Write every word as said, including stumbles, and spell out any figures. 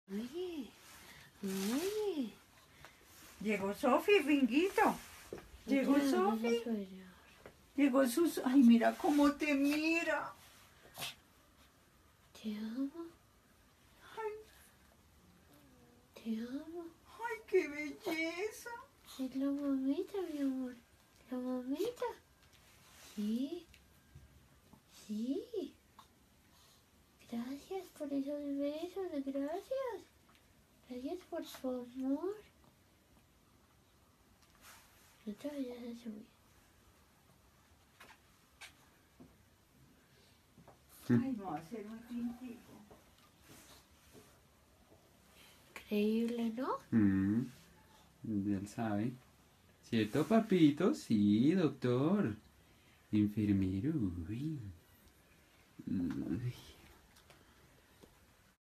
Oye, oye. Llegó Sofi, Ringuito. Llegó Sofi. Llegó sus... Ay, mira cómo te mira. Te amo. Ay, Te amo. ay, qué belleza. Es la mamita, mi amor. La mamita. Sí. Sí. Gracias por esos besos. Gracias. Gracias por tu amor. No te vayas a subir. Ay, no va a ser muy tintico. Increíble, ¿no? Mm, él sabe. ¿Cierto, papito? Sí, doctor. Enfermero. Uy. Uy.